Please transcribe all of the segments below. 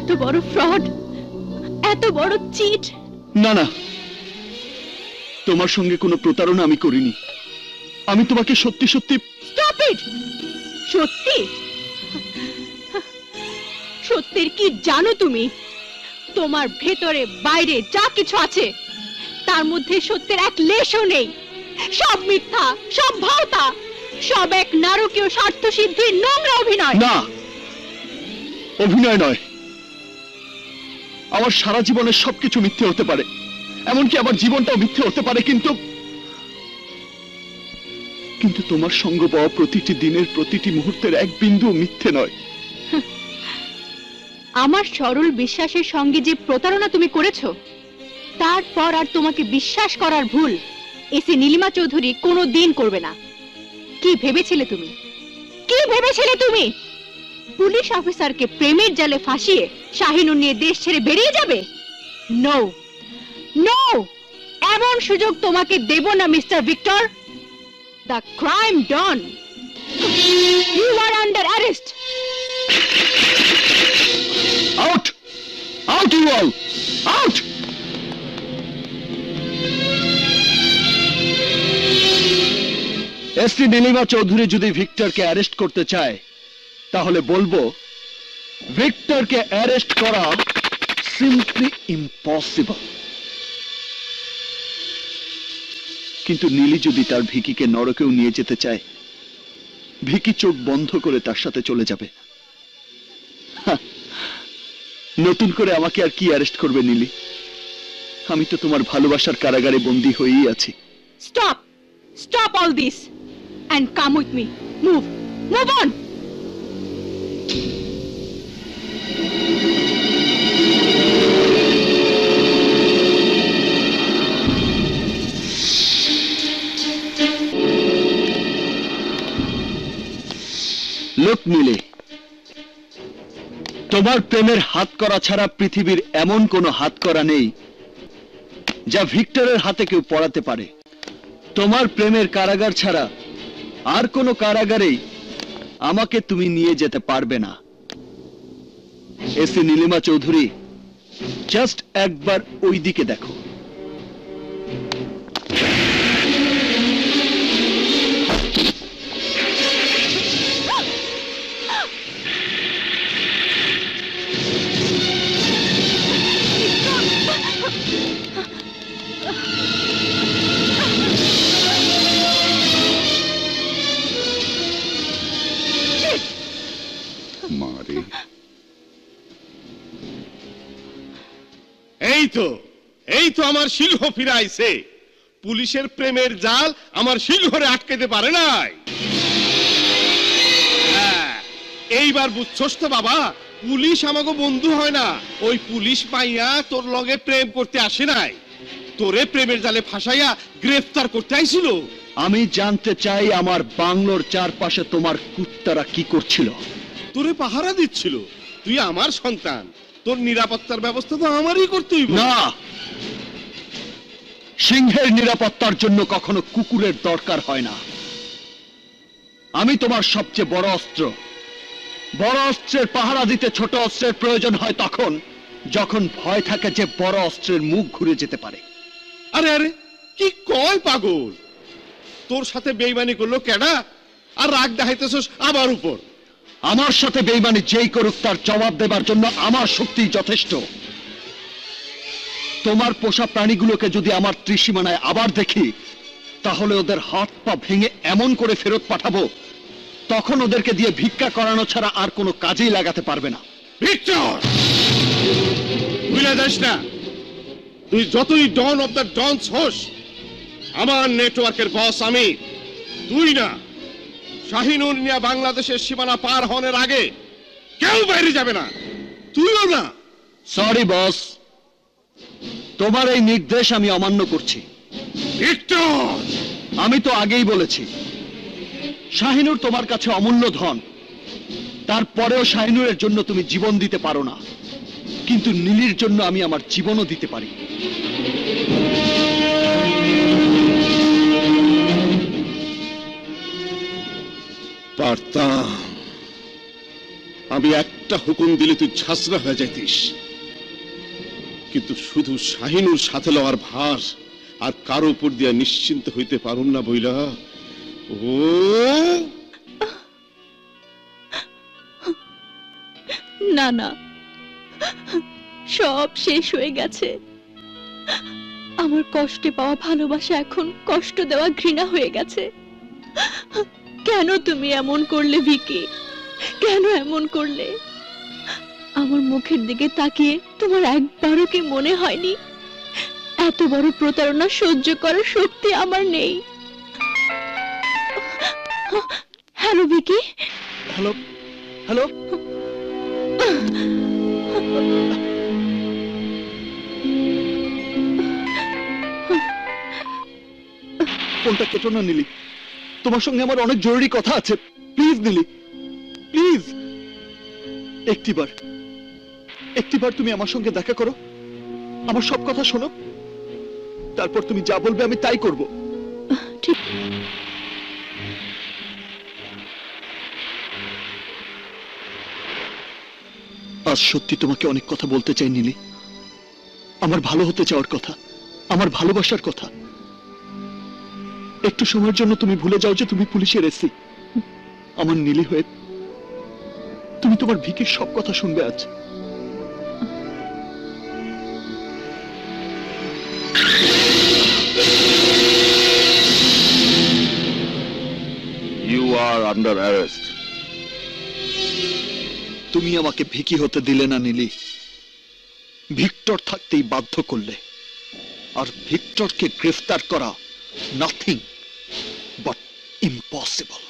এত বড় ফ্রড, এত বড় চিট। না না, তোমার সঙ্গে কোনো প্রতারণা আমি করিনি। আমি তোমাকে সত্যি সত্যি। Stop it. সত্যি? সত্যির কি জানো তুমি? তোমার ভেতরে বাইরে যা কিছু আছে তার মধ্যে সত্যের এক লেশও নেই। সব মিথ্যা, সব ভাওতা, সব এক নারকীয় স্বার্থ সিদ্ধির নোংরা অভিনয়। না, অভিনয় নয়। আমার সারা জীবনের সবকিছু মিথ্যে হতে পারে, এমনকি আমার জীবনটাও মিথ্যে হতে পারে, কিন্তু কিন্তু তোমার সঙ্গ পাওয়া প্রতিটি দিনের প্রতিটি মুহূর্তের এক বিন্দু মিথ্যে নয়। আমার সরল বিশ্বাসের সঙ্গে যে প্রতারণা তুমি করেছো, তারপর আর তোমাকে বিশ্বাস করার ভুল এসে নীলিমা চৌধুরী কোনোদিন করবে না। কি ভেবেছিলে তুমি? কি ভেবেছিলে তুমি? পুলিশ অফিসারকে প্রেমের জালে ফাঁসিয়ে শাহিনুর নিয়ে দেশ ছেড়ে বেরিয়ে যাবে? নো নো, এমন সুযোগ তোমাকে দেব না mister Victor. The crime don, you are under arrest. Out! Out you all! Out! SP Nilima Chowdhury যদি ভিক্টরকে অ্যারেস্ট করতে চায় তাহলে বলবো ভিক্টরকে অ্যারেস্ট করা সিম্পলি ইম্পসিবল। কিন্তু নীলি যদি তার ভিকিকে নরকেও নিয়ে যেতে চায়, ভিকি চোখ বন্ধ করে তার সাথে চলে যাবে। নতুন করে আমাকে আর কি অ্যারেস্ট করবে নীলি? আমি তো তোমার ভালোবাসার কারাগারে বন্দী হয়েই আছি। Stop! Stop all this and come with me. Move! Move on! লোক নীলি, তোমার প্রেমের হাত করা ছাড়া পৃথিবীর এমন কোনো হাত করা নেই যা ভিক্টরের হাতে কেউ পড়াতে পারে। তোমার প্রেমের কারাগার ছাড়া আর কোনো কারাগারেই আমাকে তুমি নিয়ে যেতে পারবে না। এসি নীলিমা চৌধুরী, জাস্ট একবার ওই দিকে দেখো। এই তো আমার সিংহ ফিরে আইছে। পুলিশের প্রেমের জাল আমার সিংহরে আটকাতে পারে নাই। এইবার বুঝছস তো বাবা, পুলিশ আমাকে বন্ধু হয় না। ওই পুলিশ পাইয়া তোর লগে প্রেম করতে আসে নাই, তোরে প্রেমের জালে ফাঁসাইয়া গ্রেফতার করতে আইছিল। আমি জানতে চাই আমার বাংলোর চারপাশে তোমার কুত্তারা কি করছিল? তোরে পাহারা দিচ্ছিল। তুই আমার সন্তান, তোর নিরাপত্তার ব্যবস্থা তো আমারই করতে হইব। না, সিংহের নিরাপত্তার জন্য কখনো কুকুরের দরকার হয় না। আমি তোমার সবচেয়ে বড় অস্ত্র। বড় অস্ত্রের পাহারা দিতে ছোট অস্ত্রের প্রয়োজন হয় তখন যখন ভয় থাকে যে বড় অস্ত্রের মুখ ঘুরে যেতে পারে। আরে আরে, কি কয় পাগল! তোর সাথে বেইমানি করলো কেডা, আর রাগ দেখাইতেছস আমার উপর? আমার সাথে বেইমানি যেই করুক তার জবাব দেবার জন্য আমার শক্তি যথেষ্ট। তোমার পোষা প্রাণীগুলোকে যদি আমার ত্রিসীমানায় আবার দেখি, তাহলে ওদের হাত পা ভেঙে এমন করে ফেরত পাঠাবো, তখন ওদেরকে দিয়ে ভিক্ষা করানো ছাড়া আর কোনো কাজেই লাগাতে পারবে না। ভিক্টর, ভুলে যাস না, তুই যতই ডন অফ দ্য ডনস হোস, আমার নেটওয়ার্কের বস আমি, তুই না। শাহিনুর নিয়া বাংলাদেশের সীমানা পার হওয়ার আগে কেউ বাইরে যাবে না, তুইও না। সরি বস, তোমার এই নির্দেশ আমি অমান্য করছি। ভিক্টর, আমি তো আগেই বলেছি শাহিনুর তোমার কাছে অমূল্য ধন। তারপরেও শাহিনুরের জন্য তুমি জীবন দিতে পারো না, কিন্তু নীলির জন্য আমি আমার জীবনও দিতে পারি। পারতাম, আমি একটা হুকুম দিলে তুই ঝাঁসরা হয়ে যাইতিস, কিন্তু শুধু শাহিনুর সাথে লওয়ার ভার আর কারো উপর দিয়া নিশ্চিন্ত হইতে পারুম না বইলা। ও না না, সব শেষ হয়ে গেছে। আমার কষ্টে পাওয়া ভালোবাসা এখন কষ্ট দেওয়া ঘৃণা হয়ে গেছে। কেন তুমি এমন করলে ভিকি? কেন এমন করলে? আমার মুখের দিকে তাকিয়ে তোমার একবারও কি মনে হয়নি এত বড় প্রতারণা সহ্য করার শক্তি আমার নেই? হ্যালো ভিকি। হ্যালো হ্যালো, ফোনটা কেটো না নীলি, তোমার সঙ্গে আমার অনেক জরুরি কথা আছে। প্লিজ নীলি, প্লিজ একটিবার তুমি আমার সঙ্গে দেখা করো, আমার সব কথা শোনো, তারপর তুমি যা বলবে আমি তাই করব। ঠিক। আজ সত্যি তোমাকে অনেক কথা বলতে চাই নীলি, আমার ভালো হতে চাওয়ার কথা, আমার ভালোবাসার কথা। একটু সময়ের জন্য তুমি ভুলে যাও যে তুমি পুলিশের এসি। আমার নীলি হয়ে তুমি তোমার ভিকির সব কথা শুনবে আজ। You are under arrest. তুমি আমাকে ভিকি হতে দিলে না নীলি, ভিক্টর থাকতেই বাধ্য করলে। আর ভিক্টরকে গ্রেফতার করা নাথিং বাট ইম্পসিবল।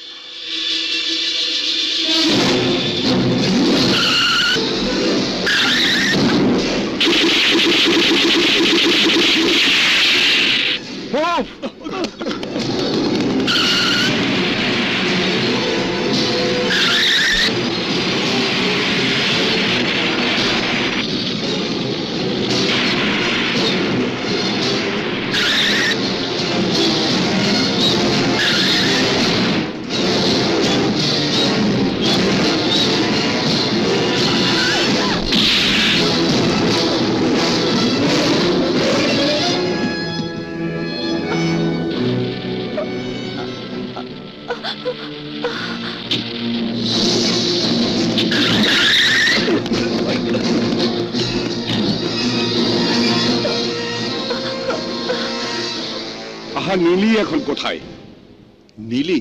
আহা, নীলি এখন কোথায়? নীলি?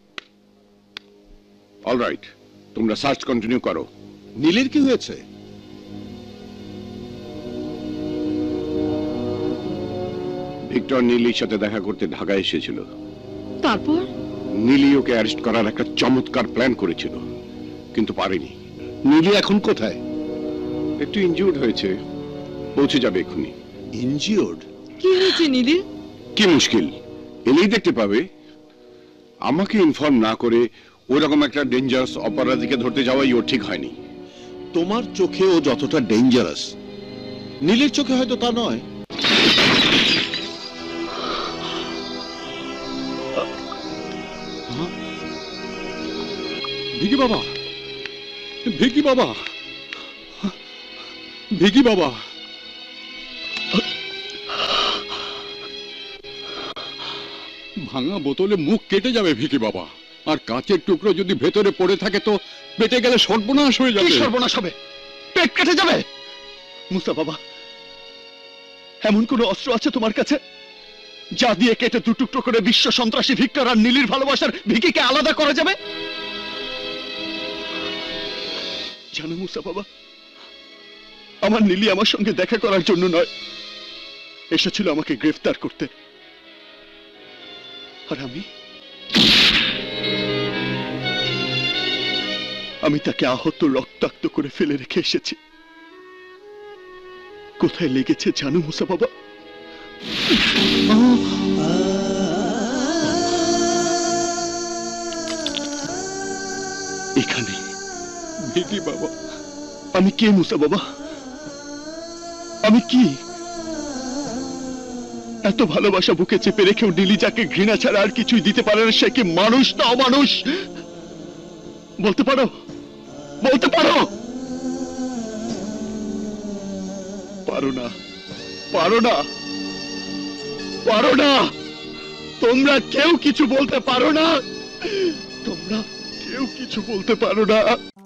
অলরাইট, তোমরা সার্চ কন্টিনিউ করো। নীলির কি হয়েছে? ভিক্টর নীলির সাথে দেখা করতে ঢাকায় এসেছিল। তারপর? নীলি ওকে অ্যারেস্ট করার একটা চমৎকার প্ল্যান করেছিল, কিন্তু পারেনি। নীলি এখন কোথায়? একটু ইনজিউর্ড হয়েছে, পৌঁছে যাবে এক্ষুনি। ইনজিওর্ড? কি হয়েছে নীলির? কি মুশকিল, এলেই দেখতে পাবে। আমাকে ইনফর্ম না করে ওরকম একটা ডেঞ্জারাস অপরাধীকে ধরতে যাওয়াই ওর ঠিক হয়নি। তোমার চোখে ও যতটা ডেঞ্জারাস, নীলির চোখে হয়তো তা নয়। ভিকি বাবা, ভিকি বাবা, ভিকি বাবা। ভাঙা বোতলে মুখ কেটে যাবে ভিকি বাবা, আর কাঁচের টুকরো যদি ভেতরে পড়ে থাকে তো পেটে গেলে সর্বনাশ হয়ে যাবে। কি সর্বনাশ হবে? পেট কেটে যাবে? মুসা বাবা, এমন কোন অস্ত্র আছে তোমার কাছে যা দিয়ে কেটে দু টুকরো করে বিশ্ব সন্ত্রাসী ভিক্টর আর নীলির ভালোবাসার ভিকিকে আলাদা করা যাবে? জানো মুসা বাবা, আমার নীলি আমার সঙ্গে দেখা করার জন্য নয়, এসেছিল আমাকে গ্রেফতার করতে। আর আমি তাকে আহত রক্তাক্ত করে ফেলে রেখে এসেছি। কোথায় লেগেছে জানো মুসা বাবা? এখানে। ভিকি বাবা, আমি কে মুসা বাবা? আমি কি? এত ভালোবাসা বুকে চেপে রেখেও নীলি যাকে ঘৃণা ছাড়া আর কিছুই দিতে পারে না, সে কি মানুষ না অমানুষ? বলতে পারো? বলতে পারো? পারো না, পারো না, পারো না। তোমরা কেউ কিছু বলতে পারো না, তোমরা কেউ কিছু বলতে পারো না।